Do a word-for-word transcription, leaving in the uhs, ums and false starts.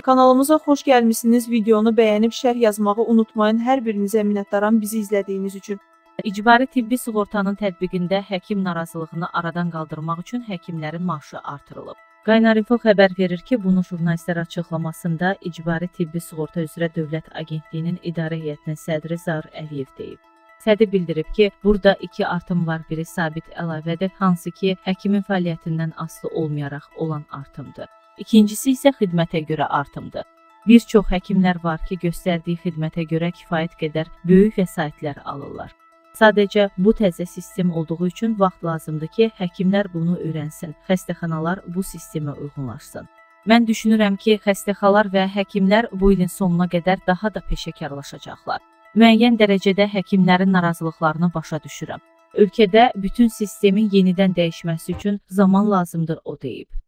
Kanalımıza xoş gəlmişsiniz. Videonu bəyənib şərh yazmağı unutmayın. Hər birinizə minnətdaram bizi izlədiyiniz üçün. İcbari tibbi sığortanın tətbiqində həkim narazılığını aradan qaldırmaq üçün həkimlərin maaşı artırılıb. Qaynar-info xəbər verir ki, bunu jurnalistlər açıqlamasında İcbari tibbi sığorta üzrə Dövlət Agentliyinin İdarə Heyətinin sədri Zaur Əliyev deyib. Sədri bildirib ki, burada iki artım var, biri sabit əlavədir, hansı ki, həkimin fəaliyyətindən asılı olmayaraq olan artımdır. İkincisi isə xidmətə görə artımdır. Bir çox həkimlər var ki, göstərdiyi xidmətə görə kifayət qədər böyük vəsaitlər alırlar. Sadəcə bu təzə sistem olduğu üçün vaxt lazımdır ki, həkimlər bunu öyrənsin, xəstəxanalar bu sistemə uyğunlaşsın. Mən düşünürəm ki, xəstəxanalar və həkimlər bu ilin sonuna qədər daha da peşəkarlaşacaqlar. Müəyyən dərəcədə həkimlərin narazılıqlarını başa düşürəm. Ölkədə bütün sistemin yenidən dəyişməsi üçün zaman lazımdır, o deyib.